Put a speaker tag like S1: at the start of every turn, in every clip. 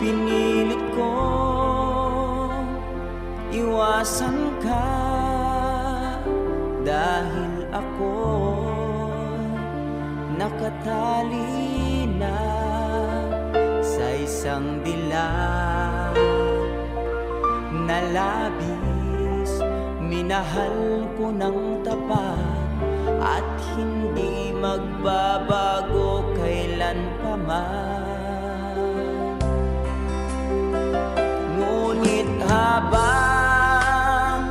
S1: Pinilit ko iwasan ka dahil ako nakatali na sa isang dilag na labis. Minahal ko ng tapat at hindi magbabago kailanpaman. Ngunit habang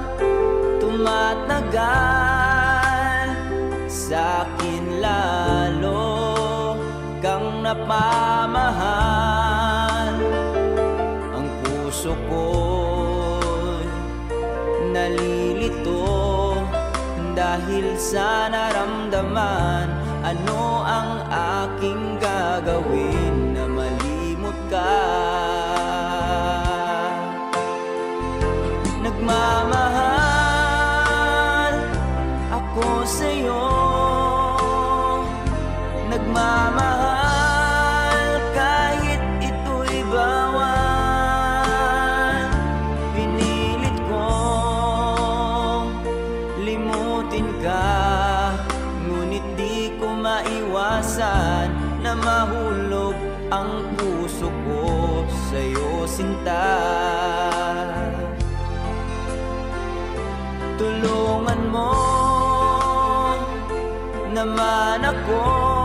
S1: tumatagal, sa'kin lalo kang napamahal. Ang puso ko'y nalilito dahil sa naramdaman. Ano ang aking gagawin na malimot ka? Nagmamahal ako sa'yo, nagmamahal kahit ito'y bawal. Pinilit kong limutin ka, ngunit di ko maiwasan na mahulog ang puso ko sa'yo, sinta. Tulungan mo naman ako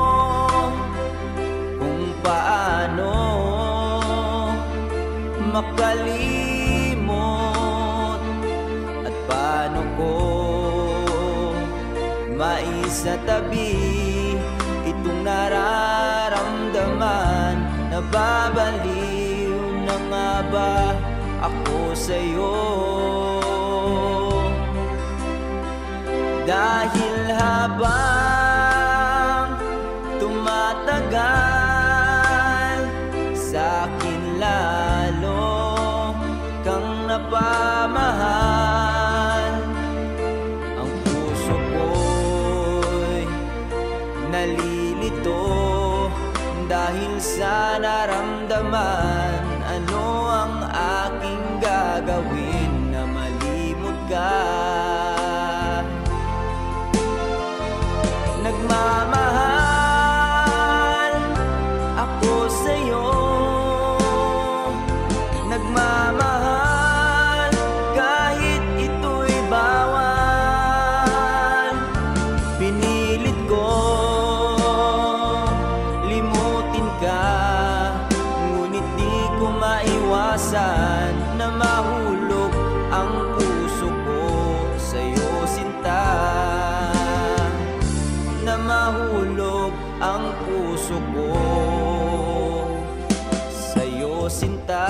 S1: kung paano makalimot at paano ko maisatabi itong nararamdaman. Nababaliw na nga ba ako sa'yo? Dahil habang tumatagal, sa'kin lalo kang napamahal. Ang puso ko'y nalilito dahil sa naramdaman. Ano ang aking gagawin na malimot ka? Nagmamahal ako sa'yo, nagmamahal kahit ito'y bawal. Pinilit ko limutin ka, ngunit di ko maiwasan na mahulog ang puso ko sa'yo, sinta. Na mahulog ang puso ko sa'yo, sinta.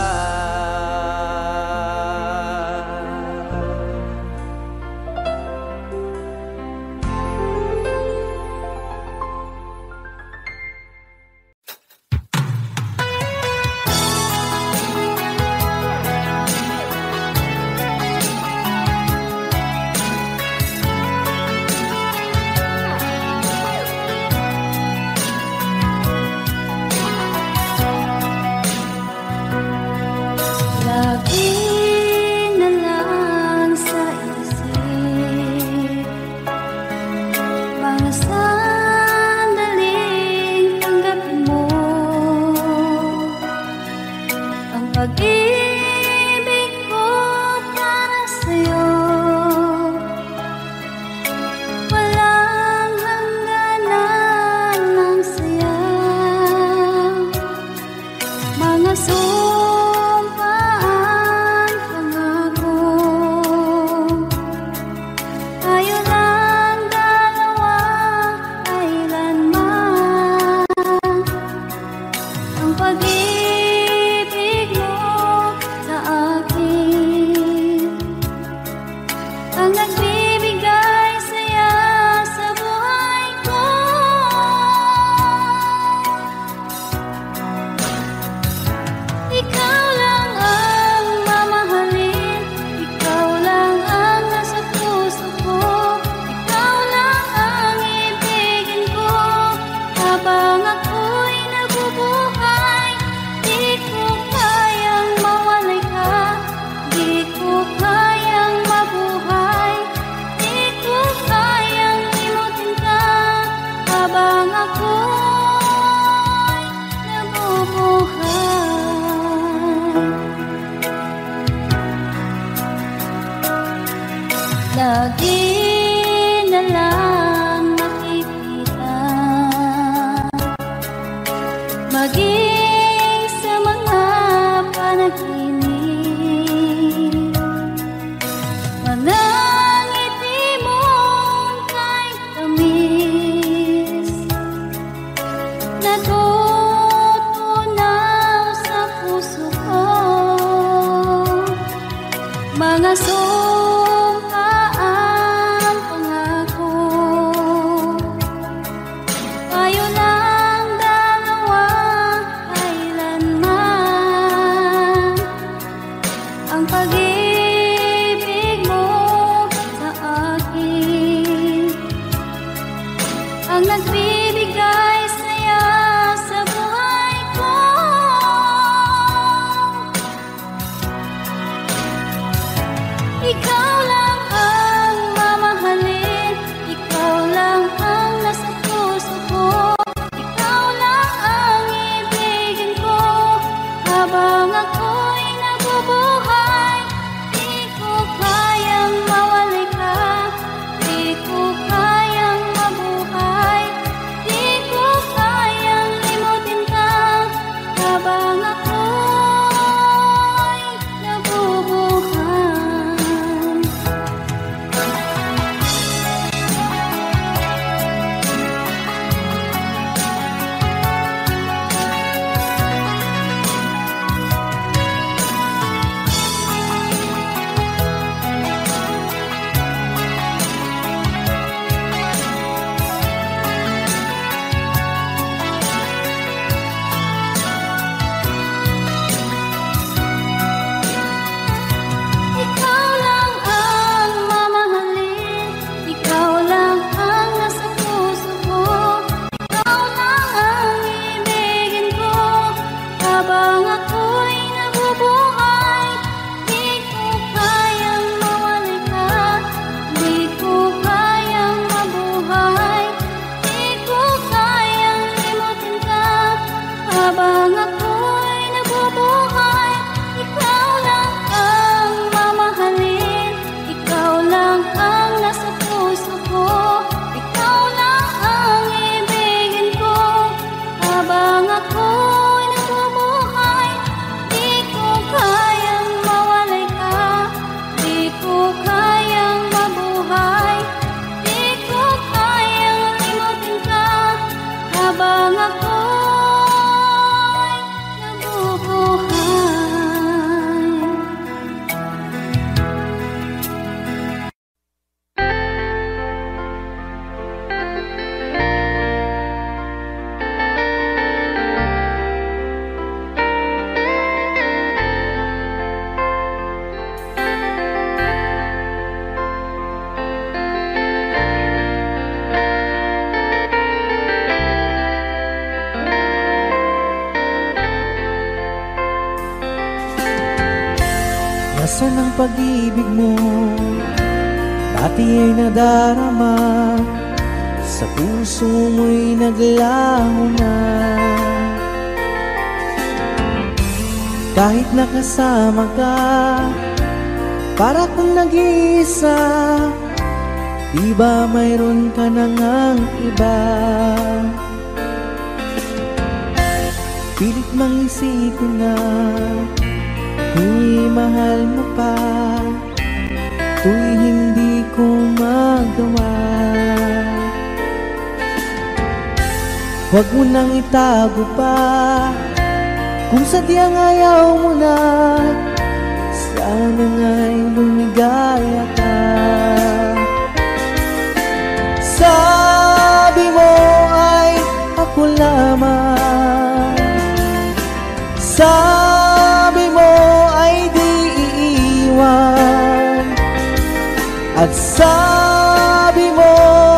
S2: lagi na lang nakikita, maging sa mga panaginip, mga ngiti mong kahit tamis, natutunaw sa puso ko, mga sumpaang pangako, tayo lang dalawa kailanman, ang pag-ibig mo sa akin ang nagbibigay saya sa buhay ko. Ikaw lang ang mamahalin, ikaw lang ang nasa puso ko, ikaw lang ang ibigin ko, habang ako'y nabubuhay. Di ko kayang mawalay ka, di ko kayang mabuhay, di ko kayang limutin ka, habang ako'y nabubuhay. Ikaw lang ang mamahalin, ikaw lang ang nasa puso ko, ikaw lang ang ibigin ko, habang ako'y nabubuhay. Di ko kayang mawalay ka, di ko kayang mabuhay, di ko kayang limutin ka, habang ako'y nabubuhay. Ikaw lang ang mamahalin, ikaw lang ang nasa puso ko, ikaw lang ang ibigin ko, habang ako'y nabubuhay. Di ko kayang mawalay ka, di ko kayang mabuhay, di ko kayang limutin ka, habang ako'y nabubuhay.
S3: Nasaan ang pag-ibig mo? Dati ay nadarama, sa puso mo'y naglaho na. Kahit nakasama ka, para kang nag-iisa, di ba mayroon ka na ngang iba? Pilit mang isipin na tuwing mahal mo pa, tuwing hindi ko magawa. Huwag mo nang itago pa, kung sadyang ayaw mo na, sana nga'y lumigaya ka. Sabi mo ay ako lamang, sabi mo ay di iiwan, at sabi mo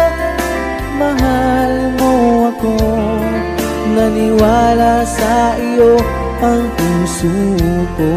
S3: mahal mo ako. Naniwala sa iyo ang puso ko.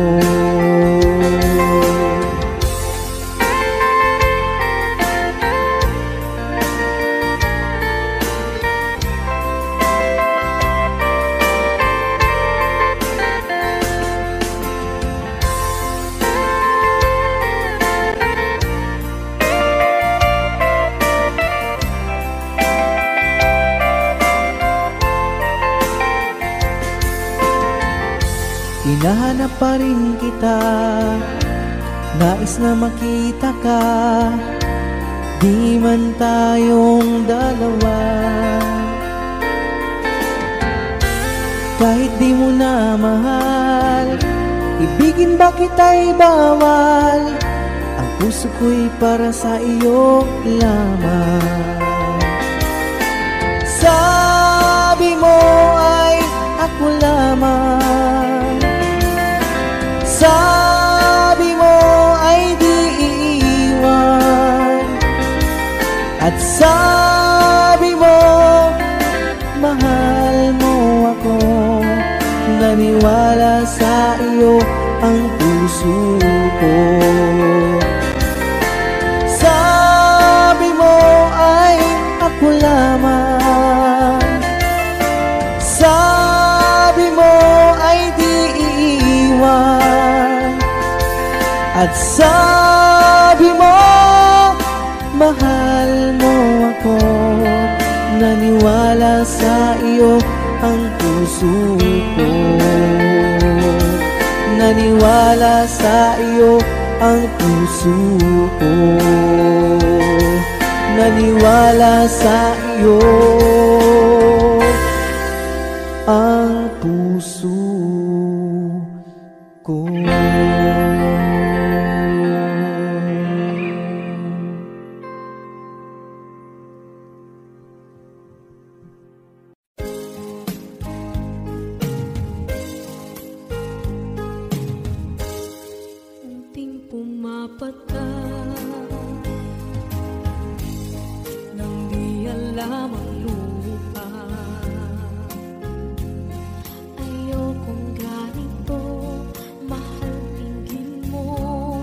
S3: hinahanap pa rin kita. Nais na makita ka, di man tayong dalawa. Kahit di mo na mahal, ibigin ba kita'y bawal? Ang puso ko'y para sa iyo lamang. Sabi mo ay ako lamang, sabi mo ay di iiwan, at sabi mo mahal mo ako. Naniwala sa iyo ang puso ko. Sabi mo ay ako lamang, sabi mo ay di iiwan, at sabi mo mahal mo ako. Naniwala sa iyo ang puso ko. Naniwala sa iyo ang puso ko. Naniwala sa iyo ang puso ko.
S2: Unting pumapata nang di alam ang lupa. Ayokong ganito, mahal tingin mo,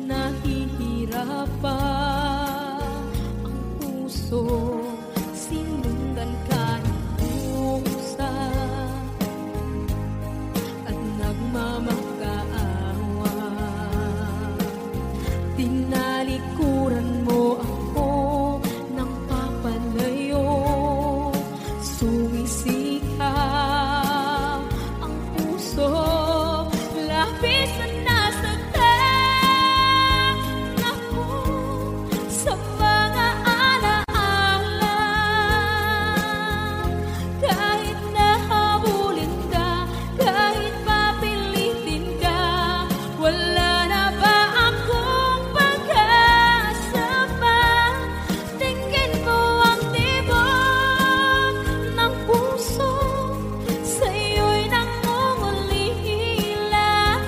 S2: nahihirapan ang puso, sinundan ka ng pusa at nagmamakaawa. Tinalikuran mo ako ng papalayo, sumisikap ang puso, labis na nasaktan ako sa mga alaala. Kahit nahabulin ka, kahit papilitin ka, wala na ba akong pag-asa pa? Tingin mo ang tibok ng puso, sa'yo'y nangungulila.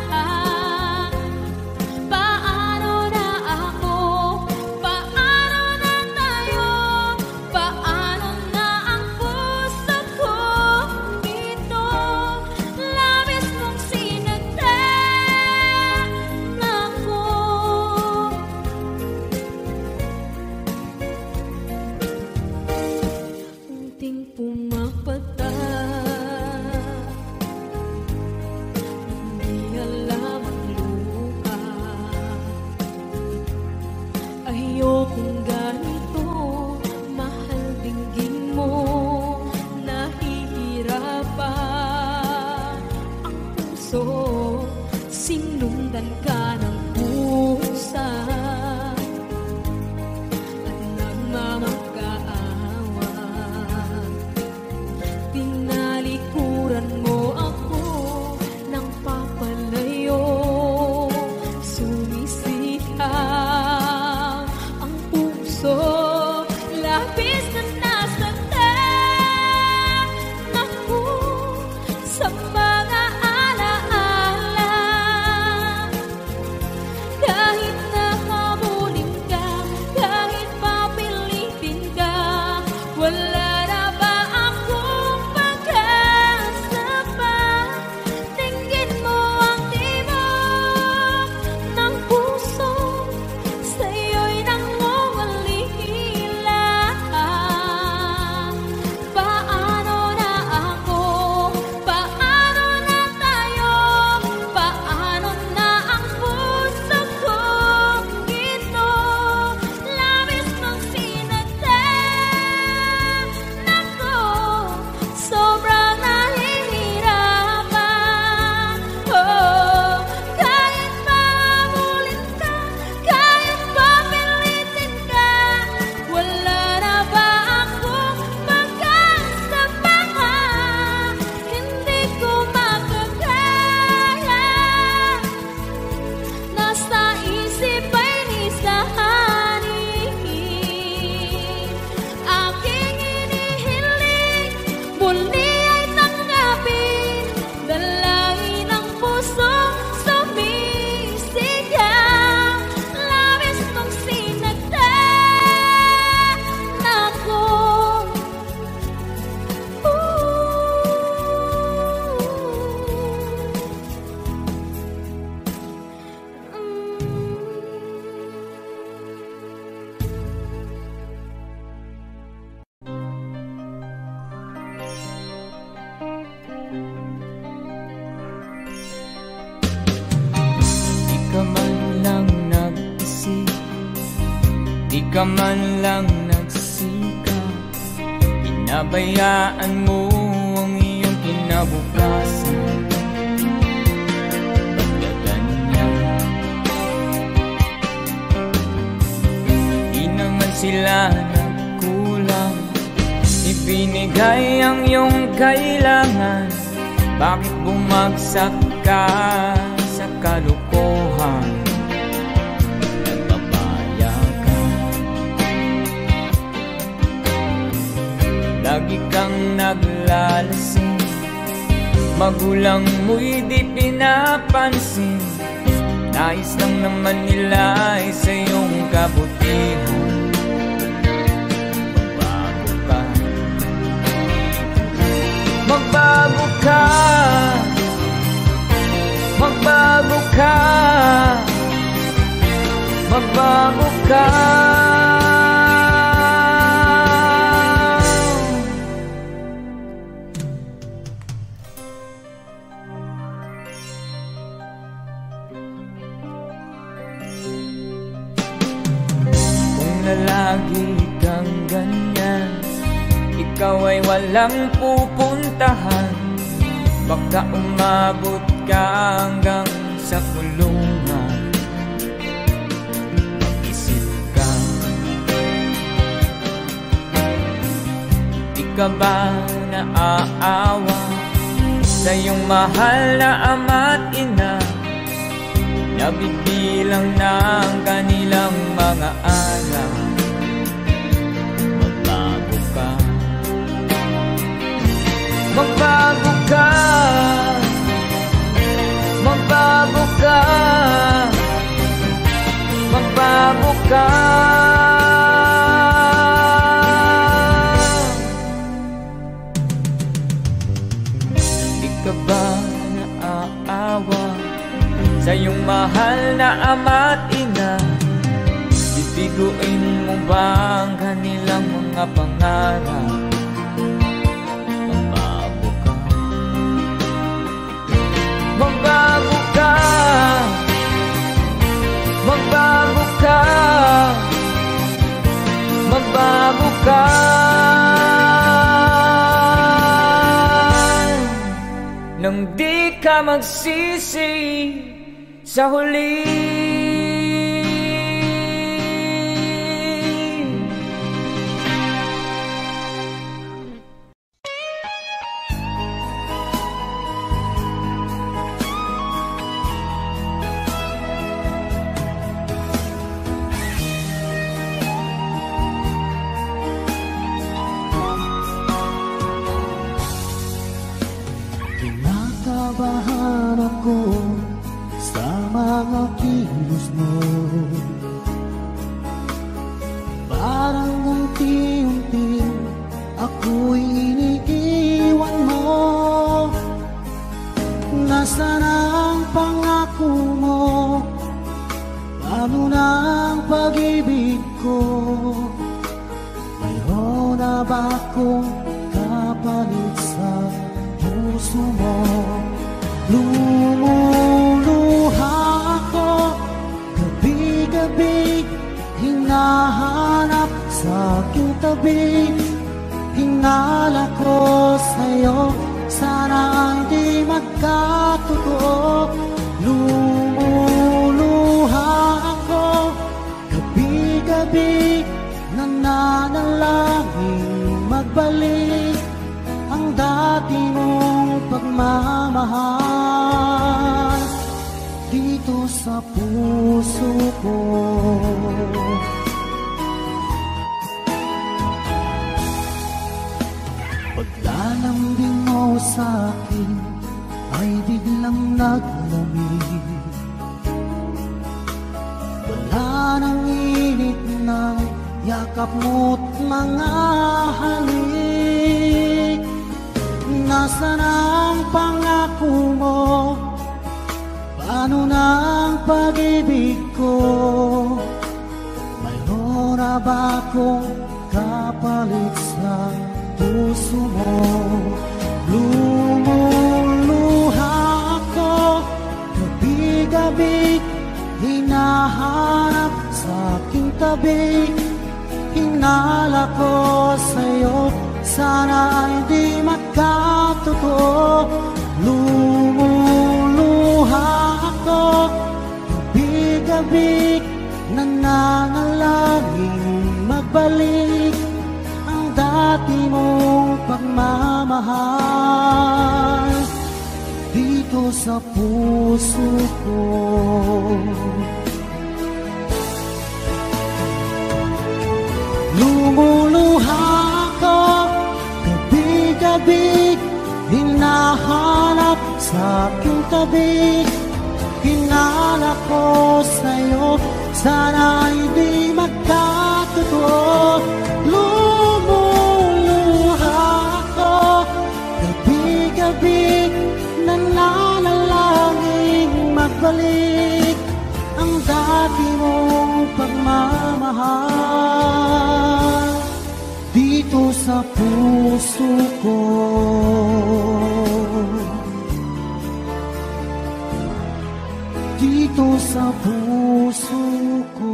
S2: Paano na ako? Paano na tayo? Paano na ang puso ko dito? Labis mong sinaktan ako. Unting pumapata, hindi alam ang lupa. Ayokong ganito, mahal dinggin mo, nahihirapan ang puso, sinundan ka ng pusa at nagmamakaawa. Tinalikuran mo ako ng papalayo, sumisikap ang puso, labis na nasaktan ako sa mga alaala. Kahit nahabulin
S4: ka man lang nagsikap, pinabayaan mo ang iyong kinabukasan. Ba't ka ganyan? Di naman sila nagkulang, ibinigay ang iyong kailangan. Bakit bumagsak ka sa kalokohan? Lagi kang naglalasing, magulang mo'y di pinapansin. Nais lang naman nila ay sa iyong kabutihan. Magbago ka, magbago ka, magbago ka. Lagi kang ganyan, ikaw ay walang pupuntahan. Baka umabot ka hanggang sa kulungan. Mag-isip ka, di ka ba naaawa sa iyong mahal na ama't ina? Nabibilang na ang kanilang mga araw. Magbago ka, magbago ka, magbago ka, magbago ka. Di ka ba naaawa sa iyong mahal na ama't ina? Bibiguin mo ba ang kanilang mga pangarap? Magbago ka, magbago ka, magbago ka, magbago ka. Nang di ka magsisi sa huli.
S3: Kinakabahan ako sa mga kilos mo, parang unti-unti ako'y iniiwan mo. Nasaan ang pangako mo? Paano na ang pag-ibig ko? Mayroon na ba akong kapalit sa puso mo? Lumuluha ako gabi-gabi, hinahanap sa aking tabi. Hinala ko sa'yo, sana hindi magkatotoo. Lumuluha ako gabi-gabi, nananalangin magbalik ang dati mong pagmamahal dito sa puso ko. Paglalambing mo sa'kin ay biglang naglamig. Wala nang init ng yakap mo't mga halik. Nasaan ang pangako mo? Paano na ang pag-ibig ko? Mayroon na ba akong kapalit sa puso mo? Lumuluha ako gabi-gabi, hinahanap sa aking tabi. hinala ko sa'yo, sana ay di magkatotoo. Lumuluha ako, gabi-gabi, nananalangin magbalik ang dati mong pagmamahal dito sa puso ko. Lumuluha ako, gabi-gabi, hinahanap sa aking tabi. Hinala ko sa'yo, sana ay di magkatotoo. Lumuluha ako, gabi-gabi, nananalangin magbalik ang dati mong pagmamahal dito sa puso ko. Dito sa puso ko.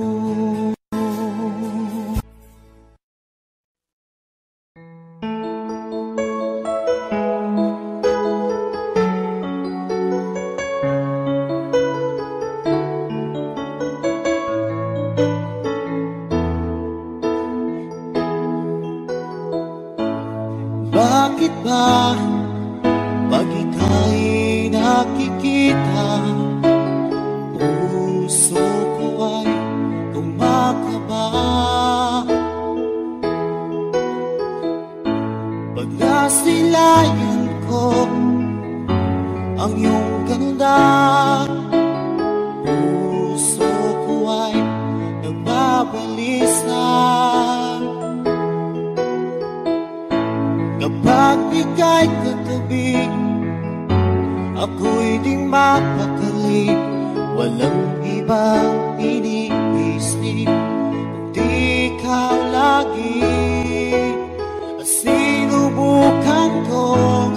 S3: Bakit ba pag ika'y nakikita, puso ko ay kumakaba? Pag nasilayan ko ang iyong ganda, puso ko ay nagbabalisa. Kapag ika'y katabi, ako'y di mapakali. Walang ibang iniisip kundi ikaw lagi. At sinubukan kong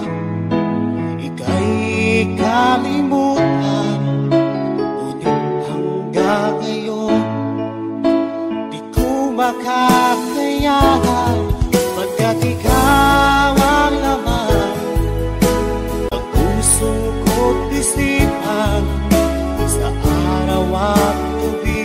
S3: ika'y kalimutan, ngunit hanggang ngayon di ko makakayanan. Pagkat ikaw ang laman ng puso ko't isipan, sa araw at gabi,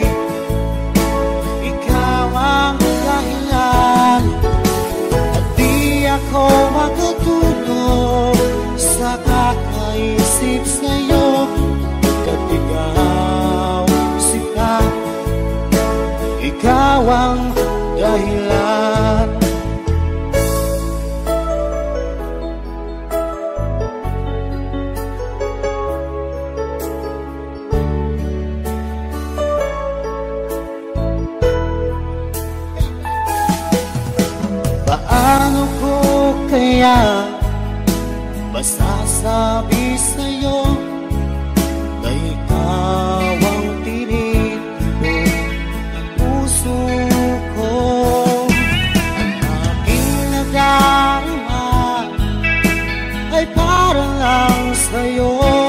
S3: ikaw ang dahilan. At di ako makatulog sa kakaisip sa'yo, pagkat ikaw sila, ikaw ang dahilan. Paano ko kaya masasabi sa'yo na ikaw ang tinitibok ng puso ko? Ang aking nadarama ay para lang sa'yo.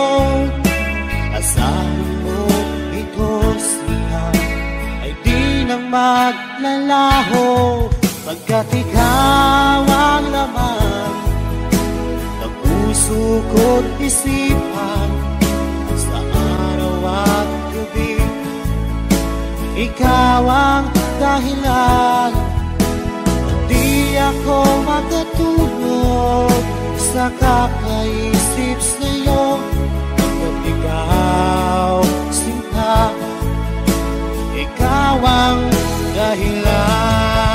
S3: Asahan mo ito siya ay di na maglalaho, pagkat ikaw ang laman ng puso ko't isipan, sa araw at gabi, ikaw ang dahilan. Di ako makatulog sa kakaisip sa'yo, pagkat ikaw sinta, ikaw ang dahilan.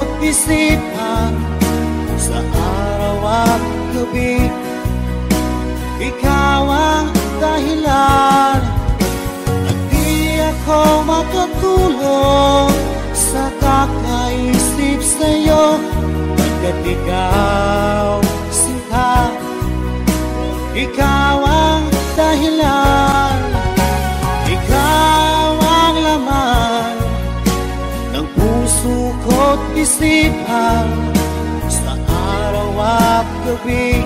S3: Isipan sa araw at gabi, ikaw ang dahilan at di ako makatulog sa kakaisip sa'yo, pagkat ikaw sinta. Ikaw ang dahilan, ikaw ang laman ng puso ko't isipan sa araw at gabi.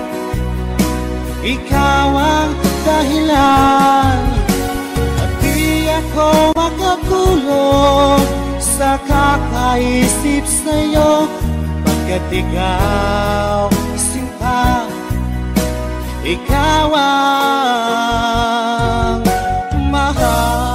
S3: Ikaw ang dahilan at di ako makatulog sa kakaisip sa'yo, pagkat ikaw sinta. Ikaw ang mahal.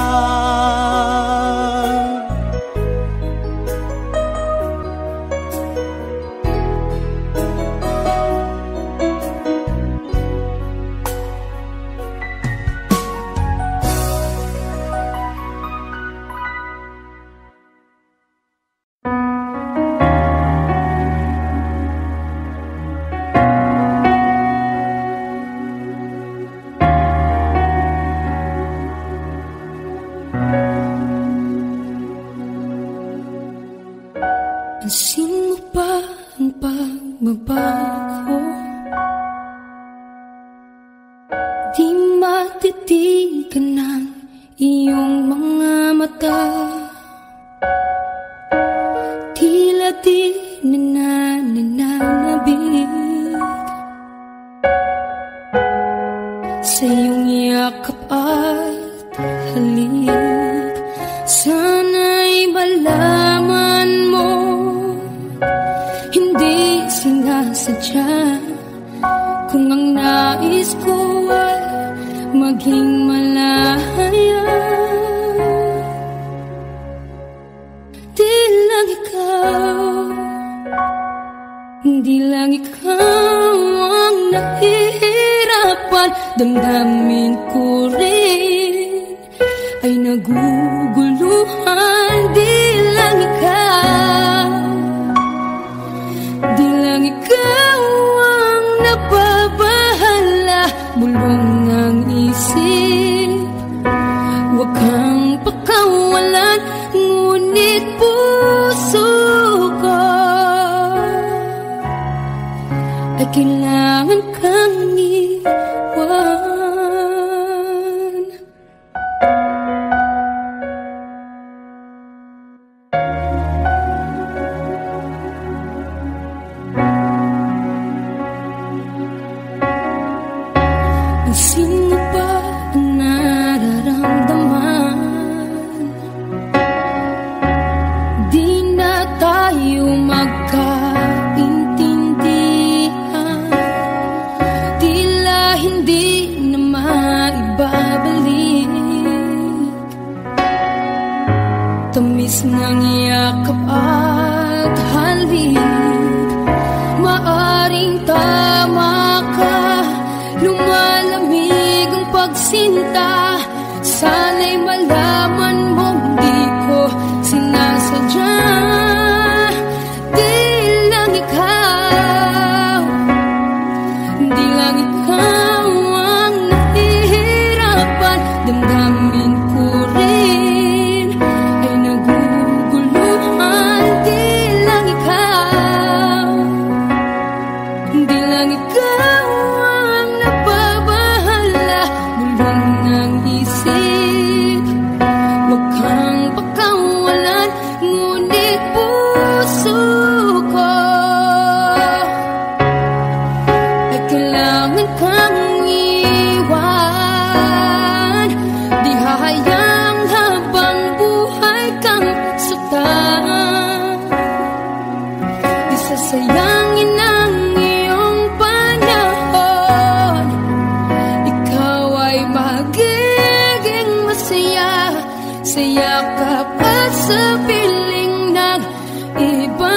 S2: Pansin mo ba ang pagbabago? Di matitigan ng iyong mga mata. Tila di nananabig sa iyong yakap at halik. Sana'y malaman mo, hindi sinasadya kung ang nais ko ay maging malaya. Di lang ikaw ang nahihirapan. Damdamin ko rin ay naguguluhan. Di lang ikaw ang nababahala. Bulong ng isip, huwag kang pakawalan, ngunit puso ko ay kailangan kang iwan. Pansin mo ba ang nararamdaman? Di na tayo magkaintindihan. Tila hindi na maibabalik tamis ng yakap at halik. Maaring tama ka, lumalamig ang pagsinta. Sana'y malaman mong di ko sinasadya. Di lang ikaw ang nahihirapan. Damdamin ko rin ay naguguluhan. Di lang ikaw ang nababahala. Bulong ng isip, huwag kang pakawalan, ngunit puso ko ay kailangan kang iwan. Di hahayang habang buhay kang saktan. Di sasayangin ang iyong panahon. Ikaw ay magiging masaya sa yakap at sa piling ng iba.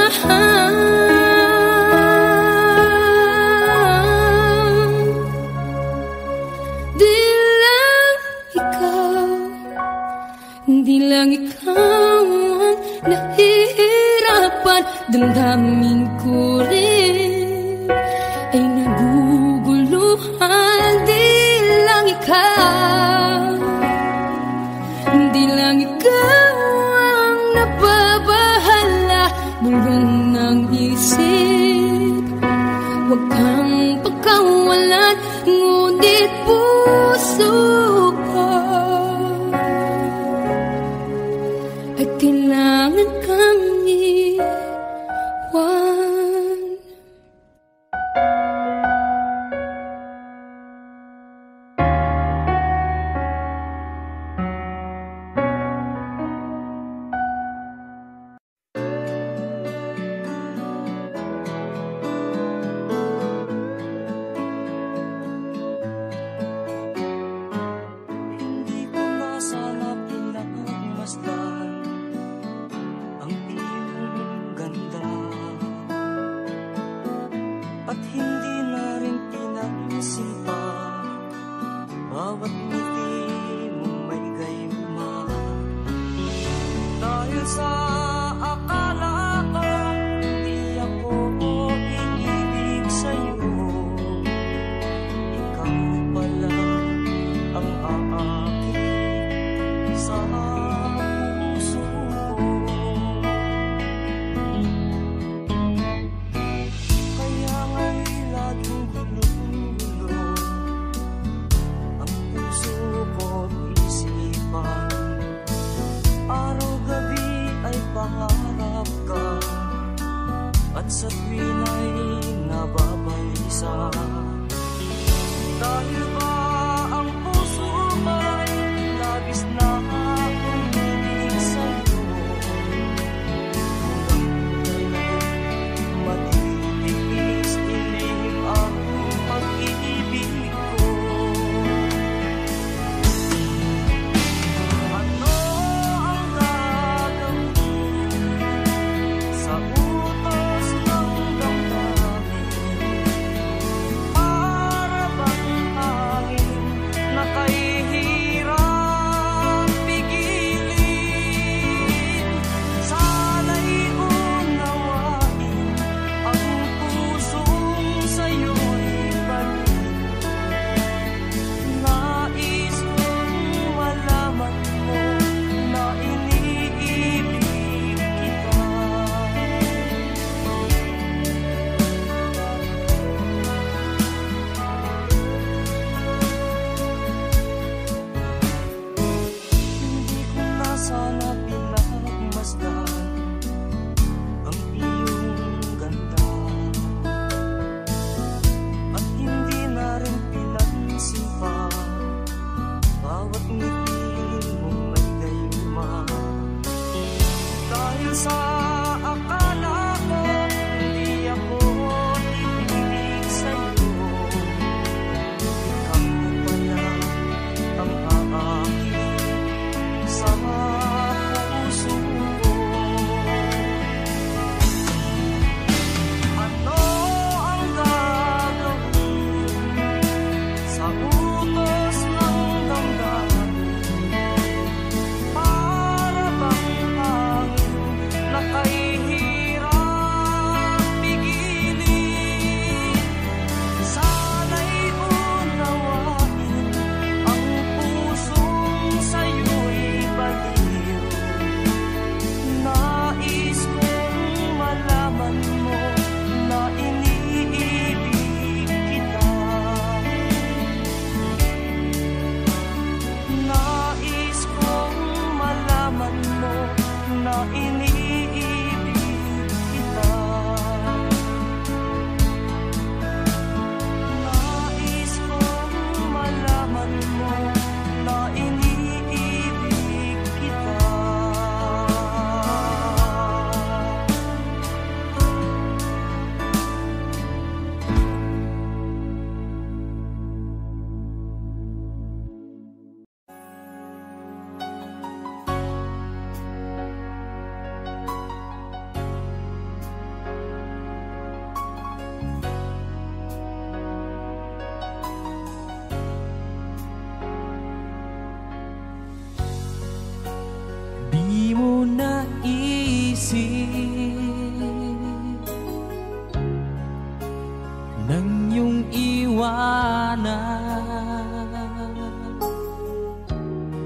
S2: Di lang ikaw ang nahihirapan. Damdamin ko rin ay naguguluhan. mulong ng isip. Huwag kang pagkawalan, ngunit puso ko ay kailangan kang iwan.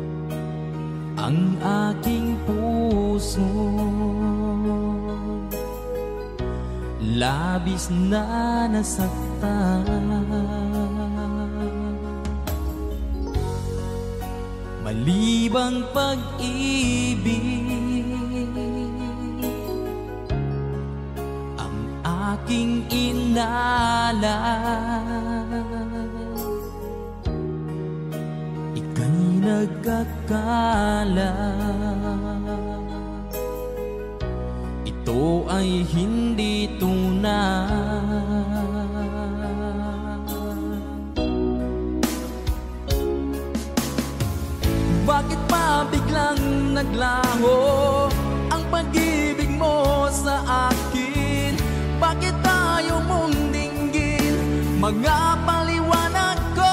S3: ang aking puso. labis na nasaktan. Malibang pag-ibig ang aking inalay, ika'y nagkakala ito ay hindi tunay. Bakit pa biglang naglaho ang pag-ibig mo sa akin? Bakit tayo mong dinggin mga paliwanag ko?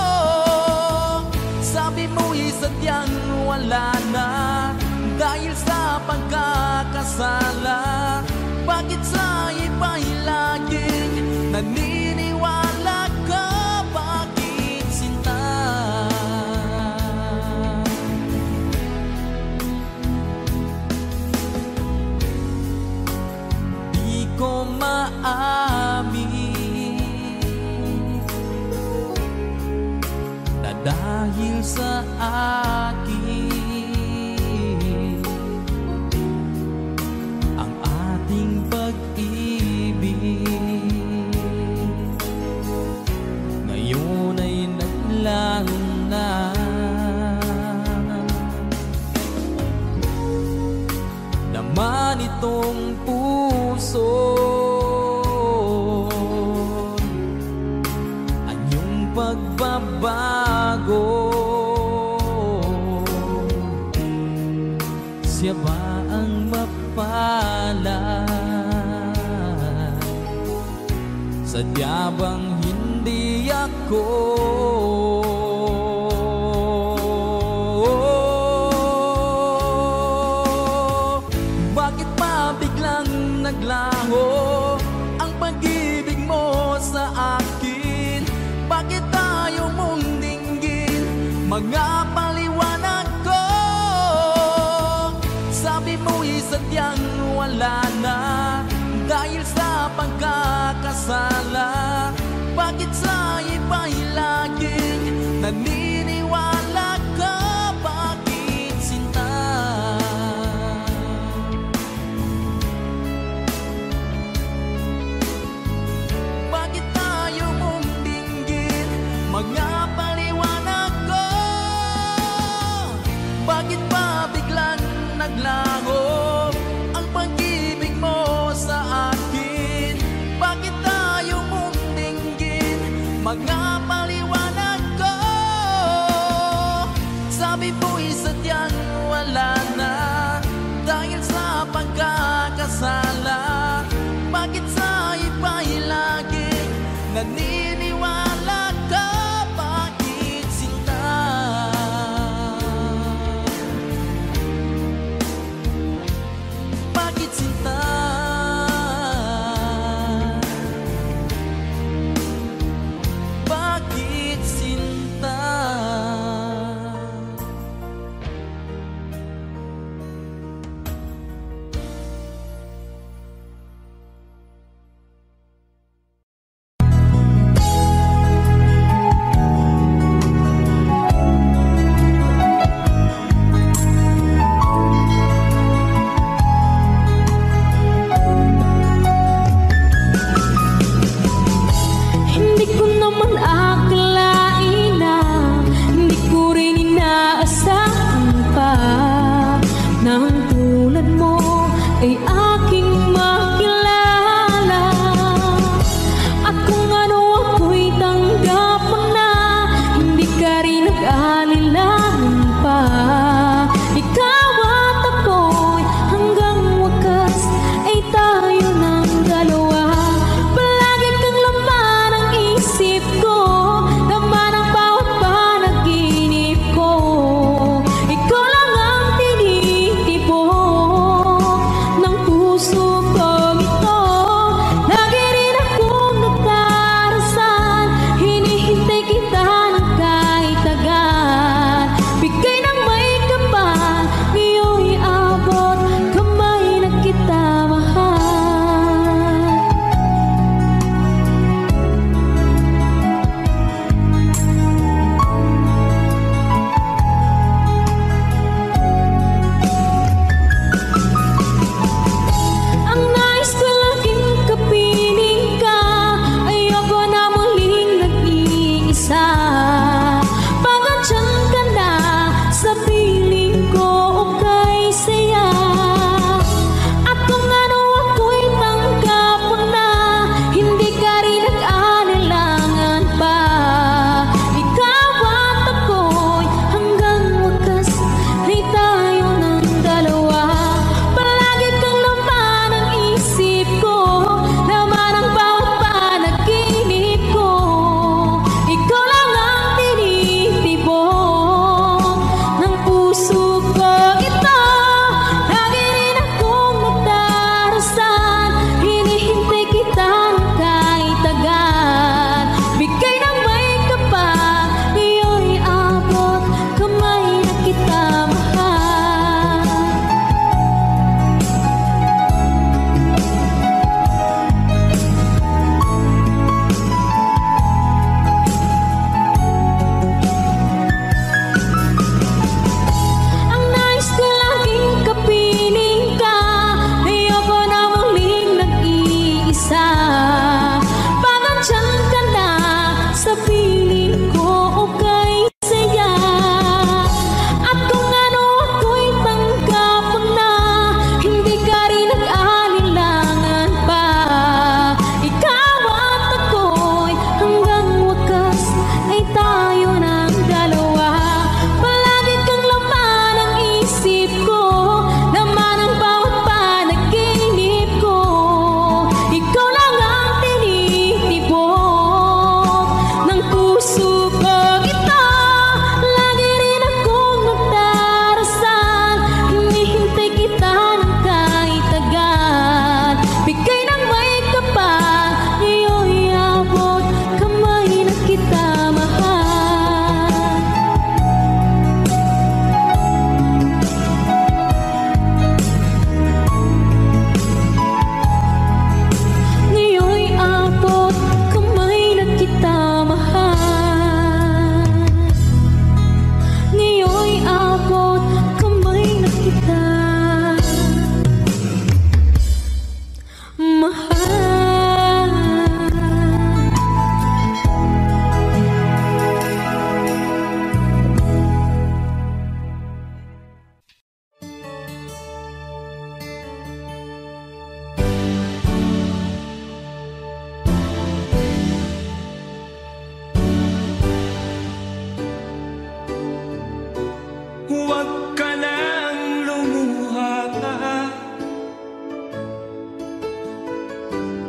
S3: Sabi mo'y sadyang wala na dahil sa pagkakasala. Bakit sa iba'y laging naniniwala ka? Bakit sinta? Di ko maamin na dahil sa akin ang ating pag-ibig ngayon ay naglaho na. Naman itong puso anyong pagbabago, siya ba ang mapalad? Sadya bang hindi ako? Bakit pa biglang naglaho ang pag-ibig mo sa akin? Bakit tayo mong dinggin mga paliwanag ko? Sabi mo'y sadyang wala na dahil sa pagkakasala. Bakit sa iba'y laging naniniwala ka? Bakit sinta? Bakit tayo mong dinggin mga paliwanag ko? Bakit pa biglang naglaho ang pag-ibig mo sa akin? Bakit tayo mong dinggin mga paliwanag ko? Sabi mo'y sadyang wala na dahil sa pagkakasala. Bakit sa iba'y laging naniniwala ka? Bakit sinta? Bakit sinta? Bakit sinta?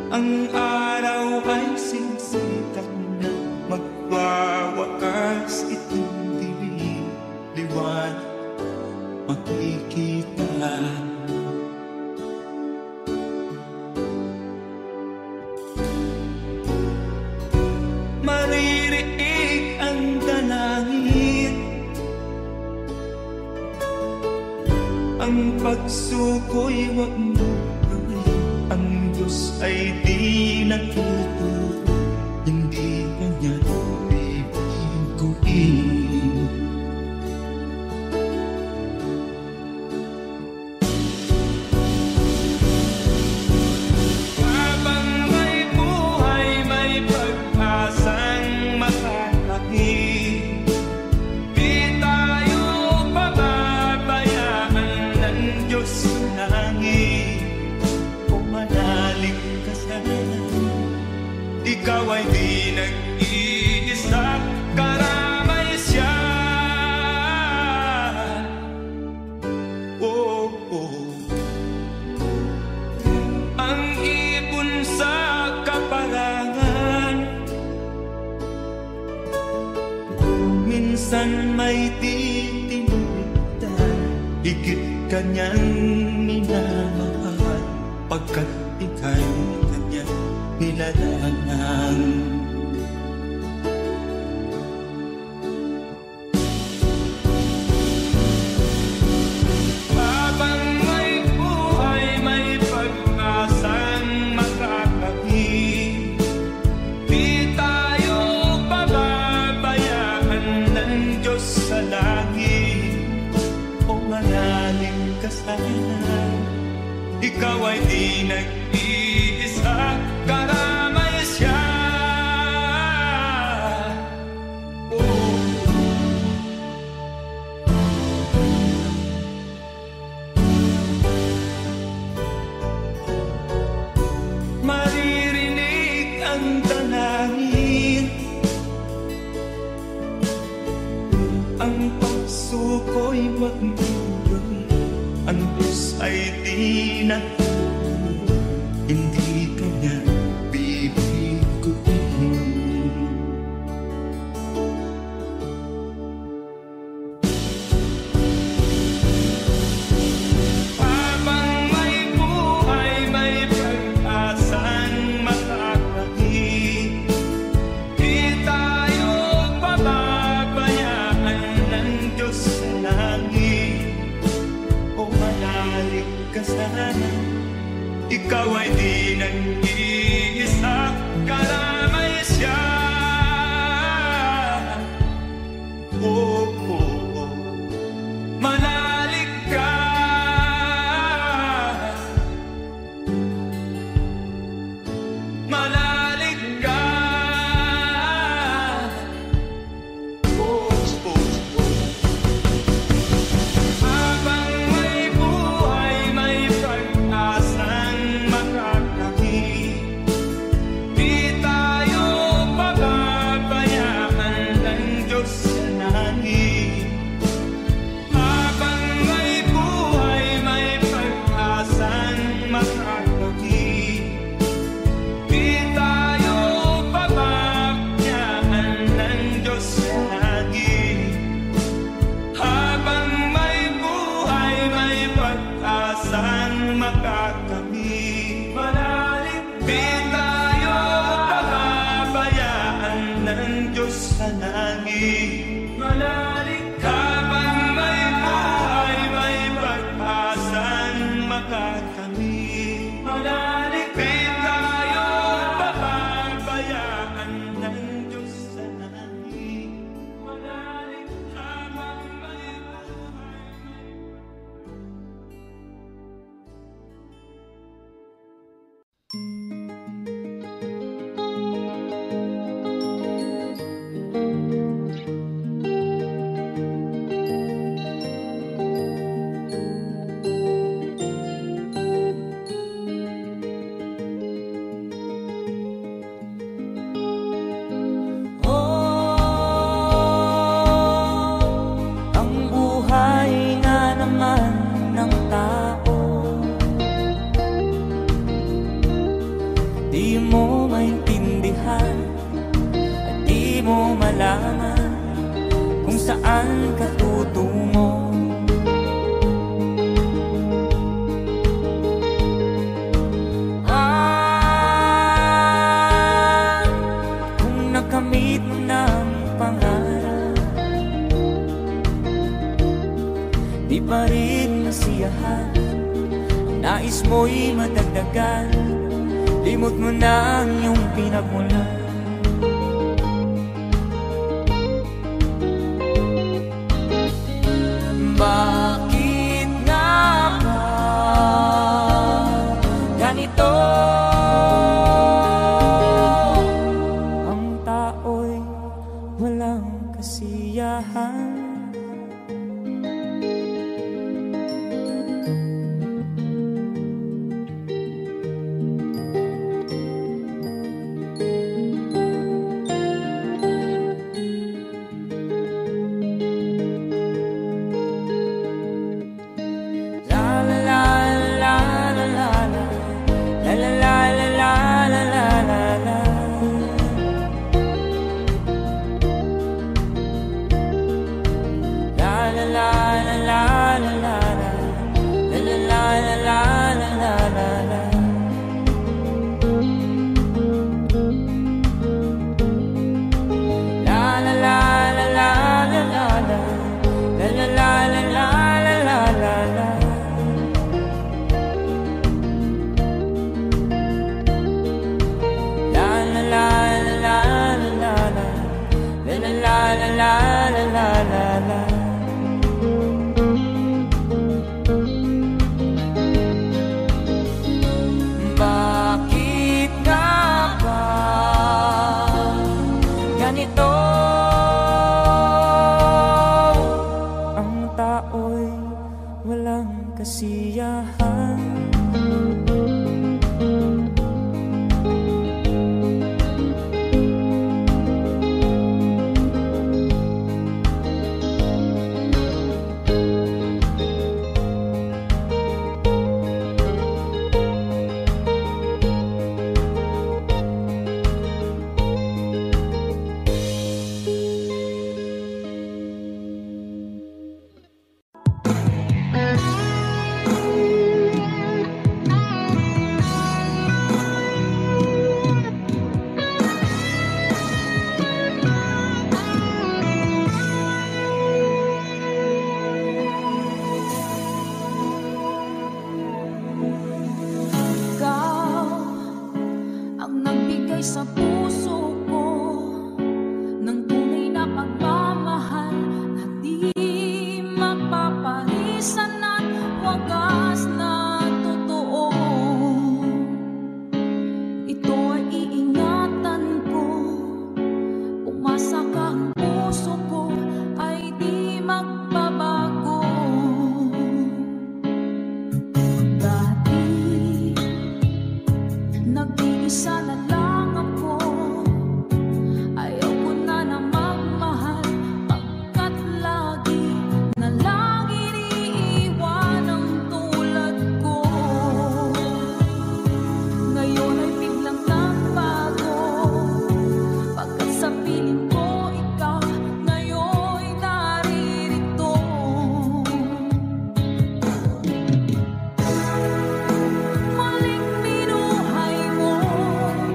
S5: Ang araw ay sinsikat na magwawakas, itong dilim, liwanag makikita. Maririig ang dalangin, ang pagsuko'y wag mo gawin. Ang Diyos ay di natututo, hindi kanya bibiguin. Habang may buhay, may pag-asang makalaki. Di tayo pababayaan ng Diyos sa langit. Manalig ka sana, ikaw ay di nag-iisa, karamay siya. Oh, oh. Ang ibon sa kaparangan, minsan may titinulitan, higit kanyang minamahal, pagkat ika'y kanyang nilalangan. Habang may buhay, may pag-asang makakakit. Di tayo pababayaan ng Diyos sa langit. O manalig ka sana, ikaw ay di nag-iisa, karamay siya. Oh. Maririnig ang dalangin, ang pagsuko'y wag mo gawin. Ang Diyos ay di natututo, hindi kanya bibiguin. Habang may buhay, may pag-asang makakakit. Di tayo pababayaan ng Diyos sa langit. O manalig ka sana, ikaw ay di nag-iisa, karamay siya. Oh, oh, oh. Manalig ka, manalig ka. Oh, oh, oh. Habang may buhay, may pag-asang makakakit. Di tayo
S4: di mo maintindihan at di mo malaman kung saan ka tutungo. Kung nakamit mo ng pangarap, di pa rin nasiyahan, nais mo'y madagdagan, limot mo na ang iyong pinagmulan. Bakit nga ba ganito? Ang tao'y walang kasiyahan. Bakit nga ba ganito? Ang tao'y walang kasiyahan.
S2: Sa puso ko ng tunay na pagmamahal na di mapapalisan at wagas na totoo. Ito ay iingatan ko, umasa ka, ang puso ko ay di magbabago. Dati nag-iisa na lang muling binuhay mo.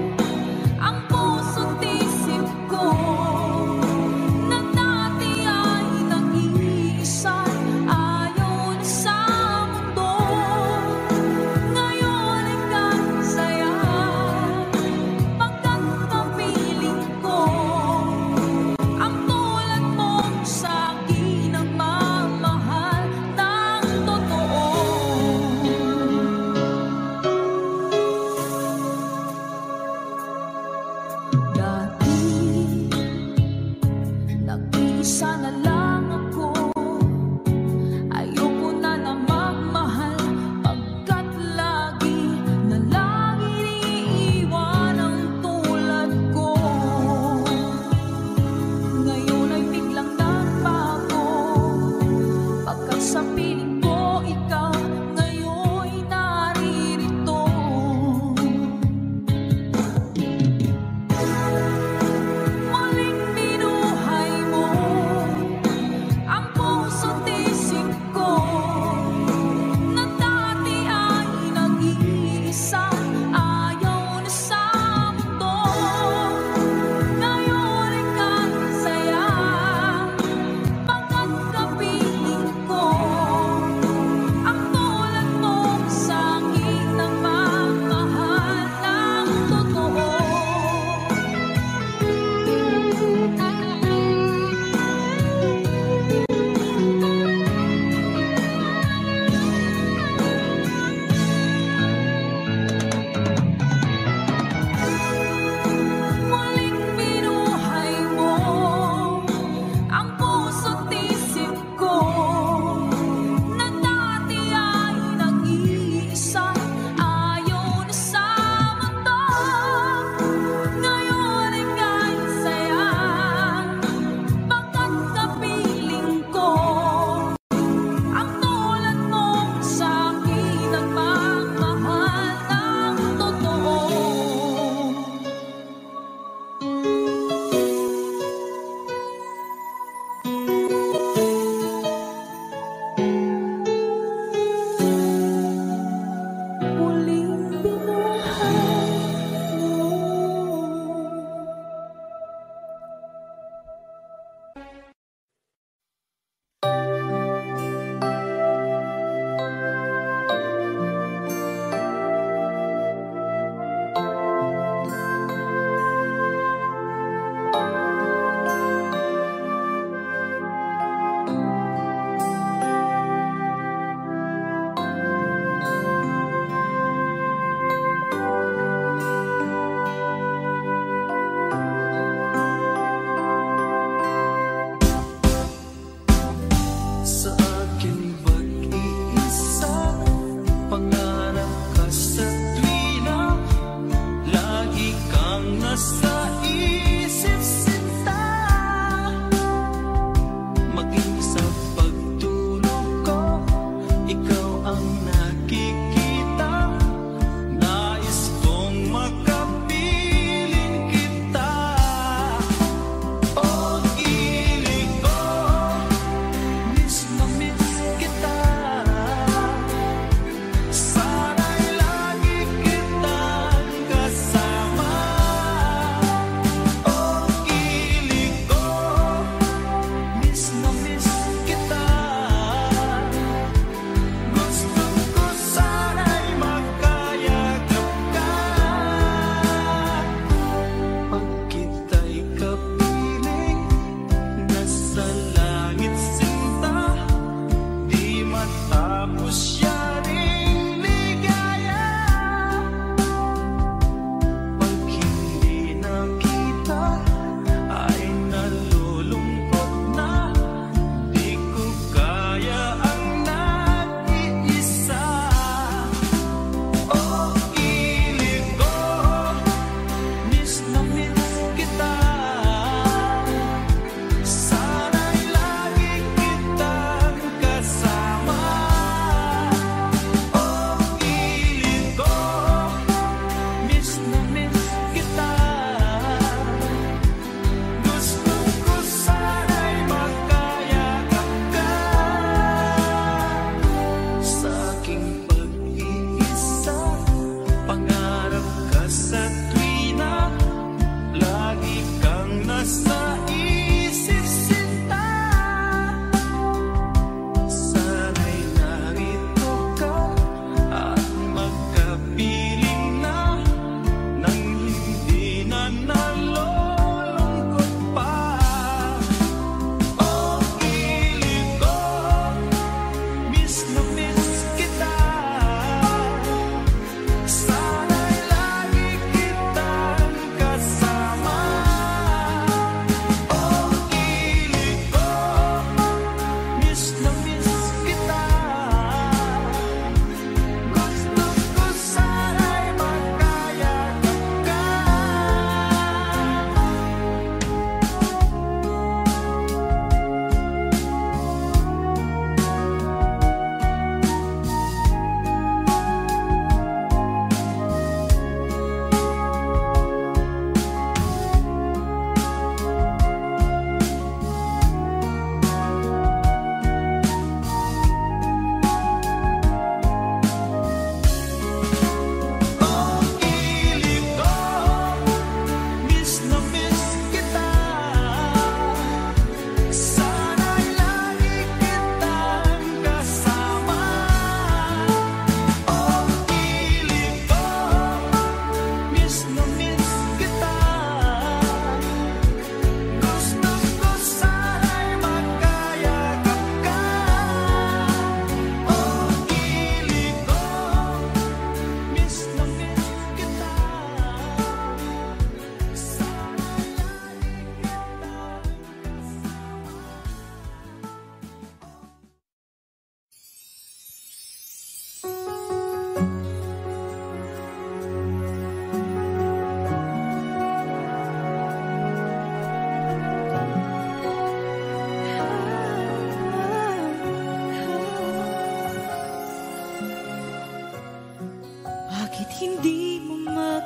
S2: hindi mo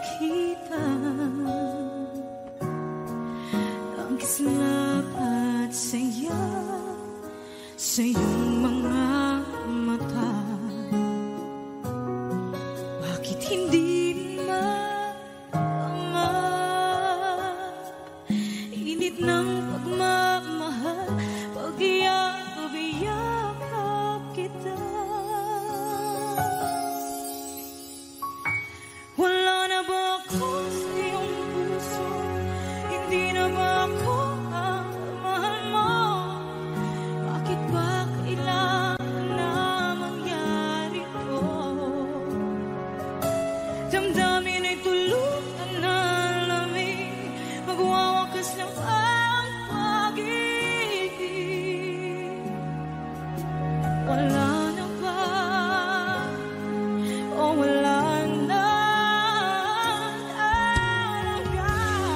S2: makita ang kislap at saya sa iyong mga mata. Bakit hindi init ng pagmamahal pag iyakap kita? Wala na ba ako sa iyong puso? Hindi na ba ako ang mahal mo? Bakit ba kailangan na mangyari to? Damdamin ay tulutan na lamig, magwawakas lang ang pag-ibig. Wala na ba o wala na talaga?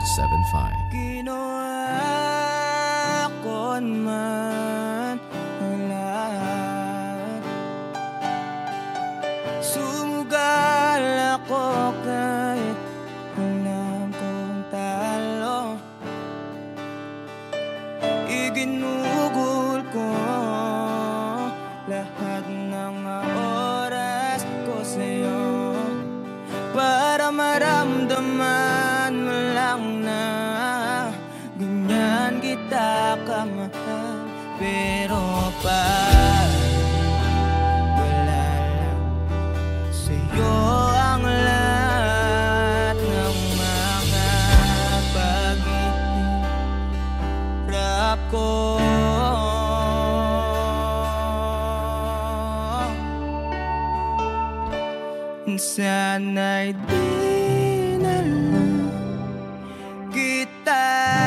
S1: Ginawa ko man ang lahat. Sumugal ako kahit alam kong talo. Iginugol ko lahat ng oras ko sa'yo para maramdaman mo lang na ganyan kita kamahal. Pero pag wala lang sa'yo ang lahat ng mga paghihirap ko, sana'y di na lang kita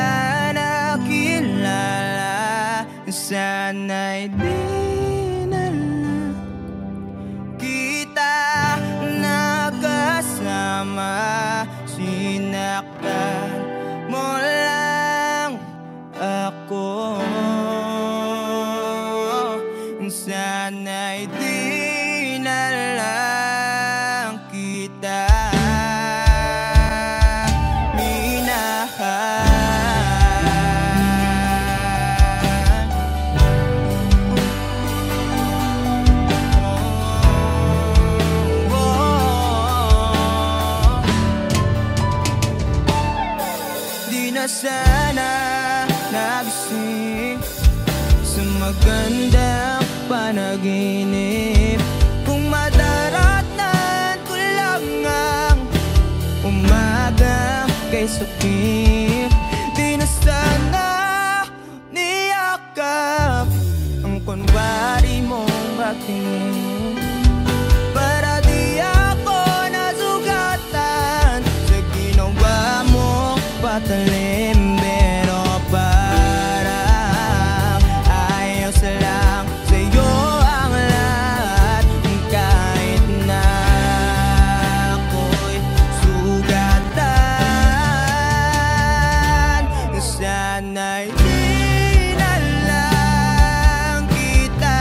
S1: nakilala. Sana'y di na lang kita nakasama. Sinaktan mo lang ako. Sana'y di na lang kita di na sana nagising sa magandang panaginip. Kung madaratan ko lang ang umaga kay sakit, di na sana niyakap ang kunwari mong pagtingin. Para di ako nasugatan sa ginawa mong patalim. Pero parang ayos lang sa'yo ang lahat, kahit na ako'y sugatan. Sana'y di na lang kita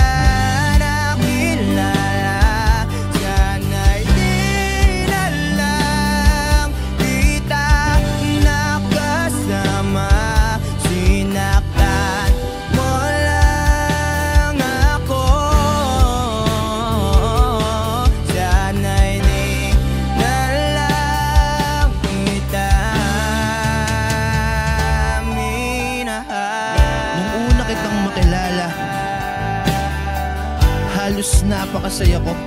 S1: nakilala. Sana'y di na lang kita nakasama. Sinaktan mo lang ako. Sana'y di na lang kita minahal.
S6: Nung una kitang makilala, halos napakasaya ko.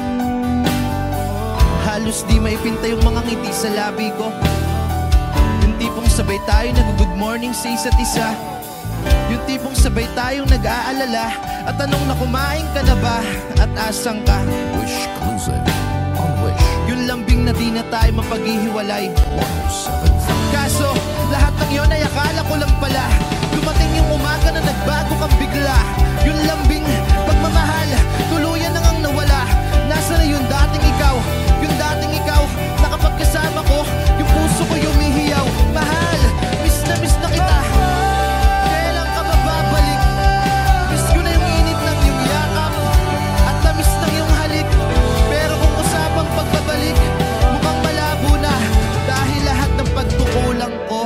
S6: Halos di maipinta yung mga ngiti sa labi ko. Yung tipong sabay tayo nag-good morning sa isa't isa. Yung tipong sabay tayong nag-aalala at tanong na kumain ka na ba at asang ka. Wish exclusive on Wish. Yung lambing na di na tayo mapaghihiwalay. 107.5. Kaso lahat ng yun ay akala ko lang pala. Dumating yung umaga na nagbago kang bigla. Yung lambing pagmamahal tuluyan na ngang nawala. Nasa na yung dating ikaw? Yung dating ikaw na kapag kasama ko, yung puso ko yumihiyaw. Mahal, miss na kita. Kailan ka ba babalik? Miss ko na yung init ng iyong yakap at tamis ng iyong halik. Pero kung usapang pagbabalik, mukhang malabo na dahil lahat ng pagkukulang ko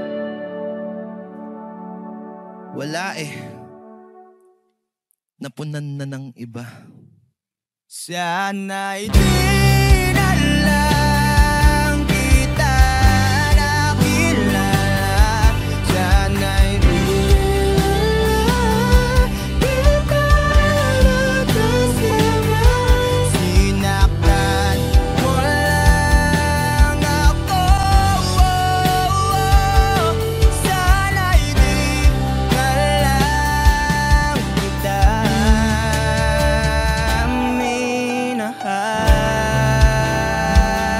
S6: wala napunan na ng iba.
S1: Sana'y di na lang kita nakilala. Sana'y di kita nakasama. Sinaktan mo lang ako. Sana'y di na lang kita minahal.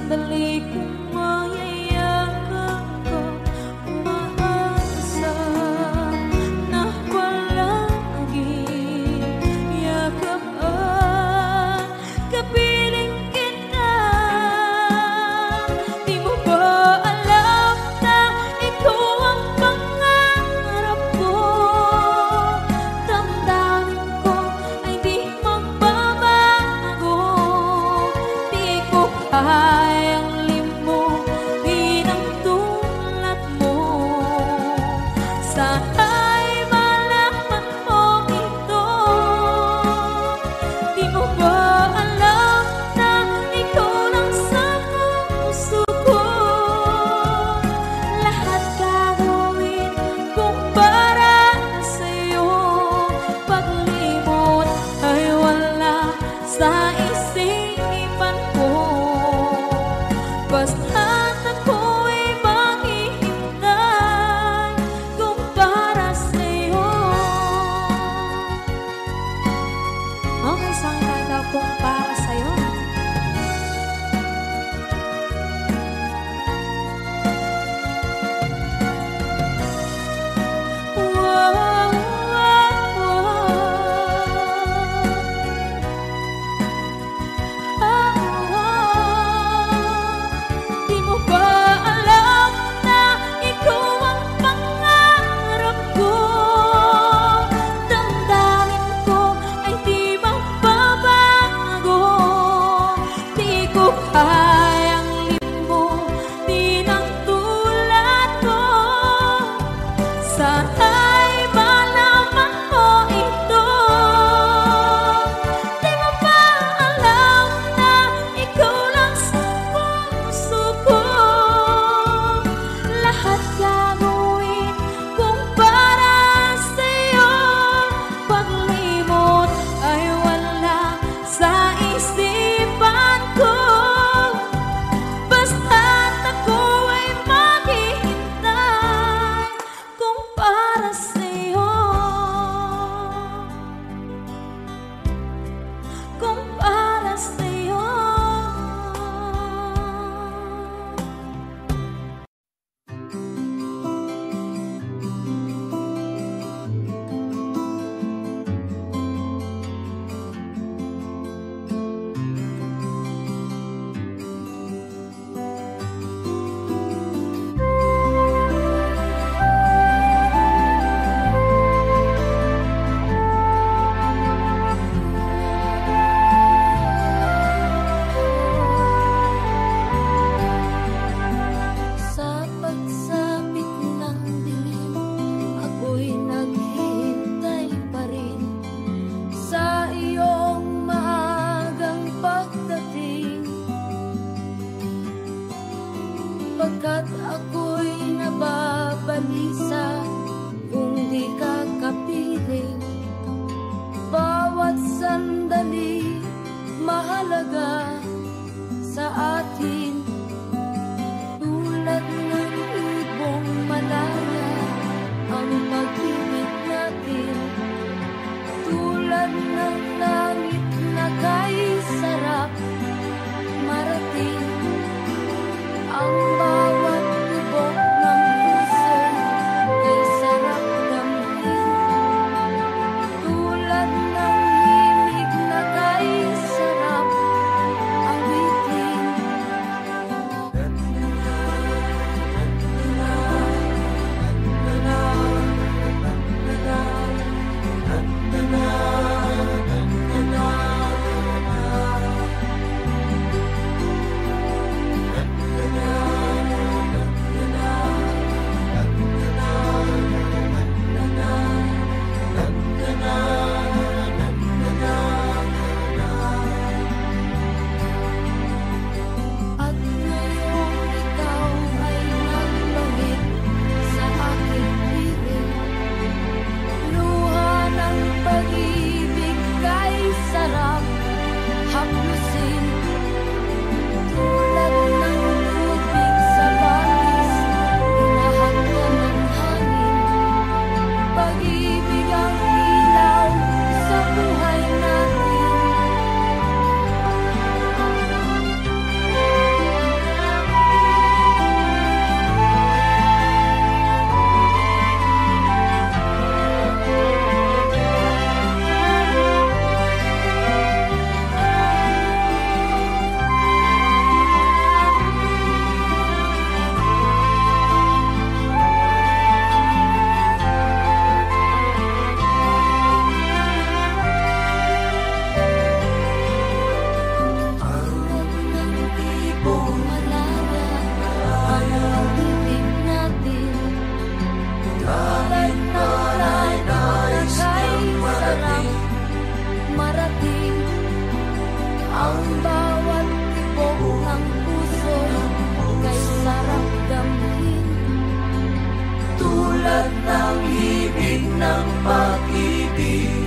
S2: sandali kong mayayakap ka, umaasa na palaging yakap at kapiling kita. Di mo ba alam na ikaw ang pangarap ko? Damdamin ko ay di magbabago. Di ko kayang limutin ang tulad mo. Sana'y malaman mo ito. Di mo ba alam na ikaw lang sa puso ko? Lahat gagawin kung para sa'yo. Paglimot ay wala sa isipan ko. Basta't ako'y maghihintay kung para sa'yo. Okay, saan ka daw kung para sa'yo? Wow, wow, Di mo ba alam na ikaw ang pangarap ko? Damdamin ko ay di magbabago. Di ko kayang limutin ang tulad mo. Sana'y malaman mo ito. Di mo ba alam na ikaw lang sa puso ko? Lahat gagawin kung para sa'yo. Paglimot ay wala sa isipan ko. Basta't ako ay maghihintay kung para sa'yo. Kung para sa'yo. Sa pagsapit ng dilim, ako'y naghihintay pa rin sa iyong maagang pagdating. Pagkat ako'y nababalisa kung di ka kapiling. Bawat sandali mahalaga sa atin. Tulad ng ibong malaya ang pag-ibig natin. Tulad ng langit na kay sarap marating. Ang bawat tibok ng puso kay sarap damhin. Tulad ng himig na kay sarap awitin.
S1: ng pag-ibig.